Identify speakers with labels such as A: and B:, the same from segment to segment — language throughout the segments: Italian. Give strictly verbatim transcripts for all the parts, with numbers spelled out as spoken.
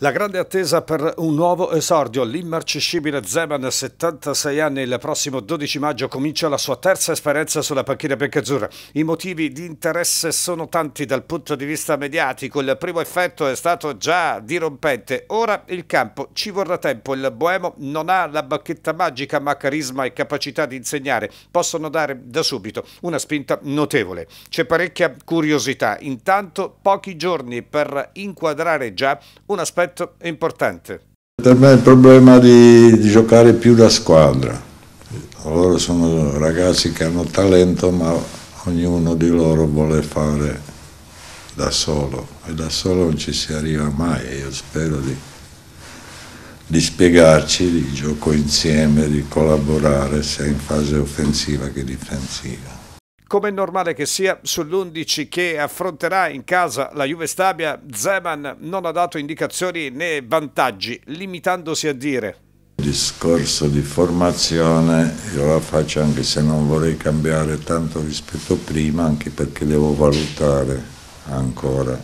A: La grande attesa per un nuovo esordio, l'immarcescibile Zeman, settantasei anni, il prossimo dodici maggio comincia la sua terza esperienza sulla panchina biancazzurra. I motivi di interesse sono tanti dal punto di vista mediatico, il primo effetto è stato già dirompente, ora il campo, ci vorrà tempo, il boemo non ha la bacchetta magica ma carisma e capacità di insegnare, possono dare da subito una spinta notevole. C'è parecchia curiosità, intanto pochi giorni per inquadrare già un aspetto importante.
B: Per me il problema di, di giocare più da squadra. Loro sono ragazzi che hanno talento, ma ognuno di loro vuole fare da solo e da solo non ci si arriva mai. Io spero di, di spiegarci, di gioco insieme, di collaborare sia in fase offensiva che difensiva.
A: Come è normale che sia, sull'undici che affronterà in casa la Juve Stabia, Zeman non ha dato indicazioni né vantaggi, limitandosi a dire:
B: il discorso di formazione io la faccio anche se non vorrei cambiare tanto rispetto a prima, anche perché devo valutare ancora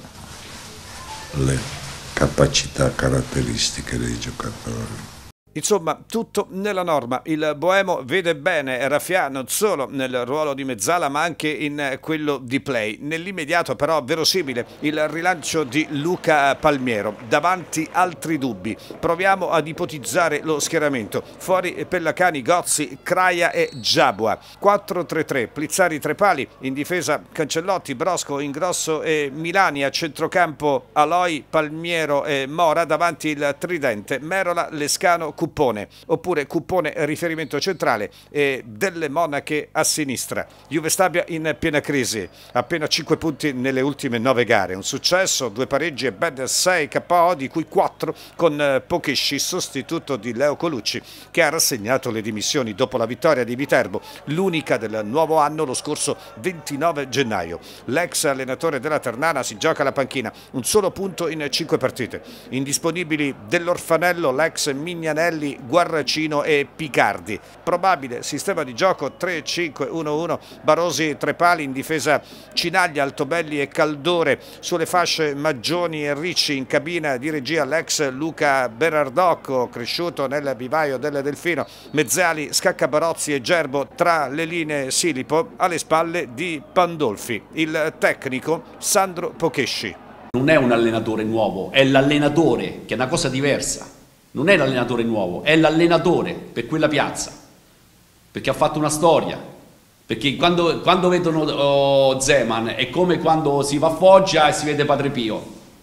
B: le capacità caratteristiche dei giocatori.
A: Insomma, tutto nella norma. Il boemo vede bene Rafià non solo nel ruolo di mezzala ma anche in quello di play. Nell'immediato però verosimile il rilancio di Luca Palmiero. Davanti altri dubbi. Proviamo ad ipotizzare lo schieramento. Fuori Pellacani, Gozzi, Craia e Giabua. quattro tre tre, Plizzari tre pali, in difesa Cancellotti, Brosco, Ingrosso e Milani, a centrocampo Aloi, Palmiero e Mora, davanti il tridente Merola, Lescano, Cuppone, oppure Cuppone riferimento centrale e Delle Monache a sinistra. Juve Stabia in piena crisi, appena cinque punti nelle ultime nove gare, un successo, due pareggi e ben sei K O, di cui quattro con Pokesci, sostituto di Leo Colucci, che ha rassegnato le dimissioni dopo la vittoria di Viterbo, l'unica del nuovo anno lo scorso ventinove gennaio. L'ex allenatore della Ternana si gioca la panchina, un solo punto in cinque partite. Indisponibili dell'Orfanello, l'ex Mignanelli, Guarracino e Picardi. Probabile sistema di gioco tre cinque uno uno, Barosi tre pali, in difesa Cinaglia, Altobelli e Caldore, sulle fasce Maggioni e Ricci, in cabina di regia l'ex Luca Berardocco, cresciuto nel vivaio del Delfino, mezzali Scaccabarozzi e Gerbo, tra le linee Silipo, alle spalle di Pandolfi. Il tecnico Sandro Pokesci.
C: Non è un allenatore nuovo, è l'allenatore, che è una cosa diversa. Non è l'allenatore nuovo, è l'allenatore per quella piazza, perché ha fatto una storia, perché quando, quando vedono oh, Zeman è come quando si va a Foggia e si vede Padre Pio.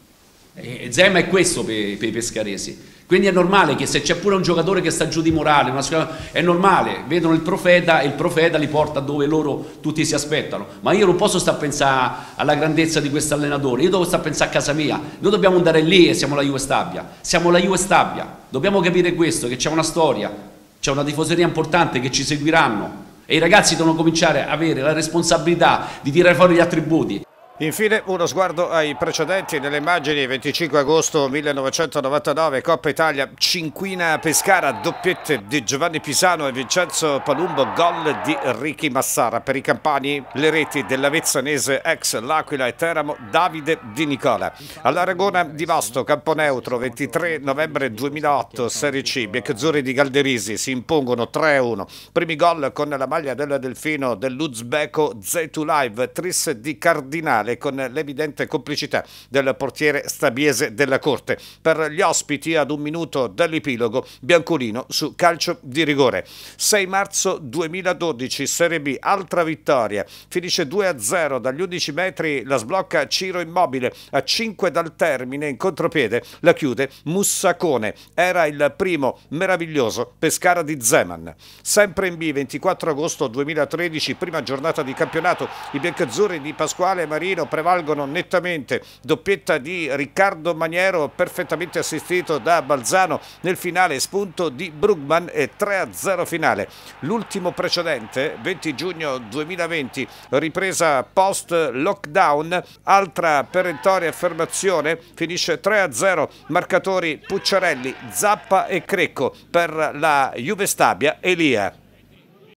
C: E Zeman è questo per, per i pescaresi. Quindi è normale che se c'è pure un giocatore che sta giù di morale, una, è normale, vedono il profeta e il profeta li porta dove loro tutti si aspettano. Ma io non posso stare a pensare alla grandezza di questo allenatore, io devo stare a pensare a casa mia. Noi dobbiamo andare lì e siamo la Juve Stabia, siamo la Juve Stabia. Dobbiamo capire questo, che c'è una storia, c'è una tifoseria importante che ci seguiranno e i ragazzi devono cominciare a avere la responsabilità di tirare fuori gli attributi.
A: Infine uno sguardo ai precedenti. Nelle immagini: venticinque agosto millenovecentonovantanove, Coppa Italia, Cinquina Pescara, doppiette di Giovanni Pisano e Vincenzo Palumbo, gol di Ricky Massara. Per i campani le reti dell'avezzanese ex L'Aquila e Teramo, Davide Di Nicola. All'Aragona di Vasto, campo neutro, ventitré novembre duemilaotto, Serie C, biancazzurri di Galderisi si impongono tre a uno. Primi gol con la maglia del Delfino dell'Uzbeko Zeytulaev, tris di Cardinale, con l'evidente complicità del portiere stabiese della Corte. Per gli ospiti, ad un minuto dall'epilogo, biancolino su calcio di rigore. sei marzo duemiladodici, Serie B, altra vittoria, finisce due a zero, dagli undici metri la sblocca Ciro Immobile, a cinque dal termine in contropiede la chiude Mussacone. Era il primo meraviglioso Pescara di Zeman. Sempre in B, ventiquattro agosto duemilatredici, prima giornata di campionato, i biancazzurri di Pasquale Marino prevalgono nettamente, doppietta di Riccardo Maniero perfettamente assistito da Balzano, nel finale spunto di Brugman e tre a zero finale. L'ultimo precedente, venti giugno duemilaventi, ripresa post lockdown, altra perentoria affermazione, finisce tre a zero, marcatori Pucciarelli, Zappa e Crecco. Per la Juve Stabia, Elia.